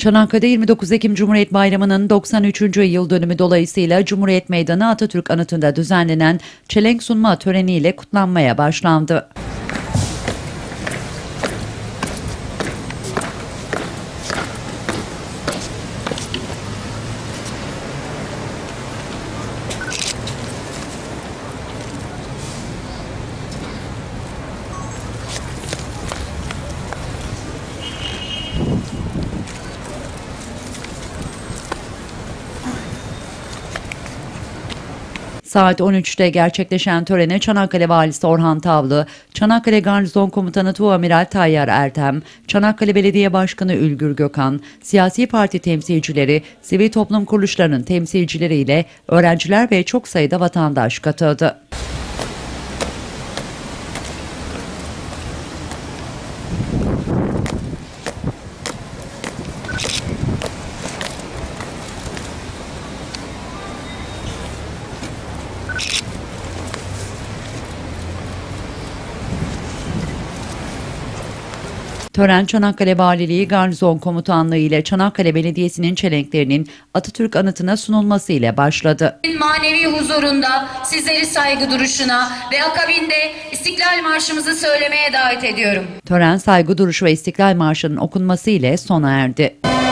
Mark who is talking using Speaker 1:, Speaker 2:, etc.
Speaker 1: Çanakkale'de 29 Ekim Cumhuriyet Bayramı'nın 93. yıl dönümü dolayısıyla Cumhuriyet Meydanı Atatürk Anıtı'nda düzenlenen çelenk sunma töreniyle kutlanmaya başlandı. Saat 13'te gerçekleşen törene Çanakkale Valisi Orhan Tavlı, Çanakkale Garnizon Komutanı Tuğamiral Tayyar Ertem, Çanakkale Belediye Başkanı Ülgür Gökhan, siyasi parti temsilcileri, sivil toplum kuruluşlarının temsilcileriyle öğrenciler ve çok sayıda vatandaş katıldı. Tören Çanakkale Valiliği Garnizon Komutanlığı ile Çanakkale Belediyesi'nin çelenklerinin Atatürk Anıtı'na sunulması ile başladı.
Speaker 2: Manevi huzurunda sizleri saygı duruşuna ve akabinde İstiklal Marşımızı söylemeye davet ediyorum.
Speaker 1: Tören saygı duruşu ve İstiklal Marşı'nın okunması ile sona erdi.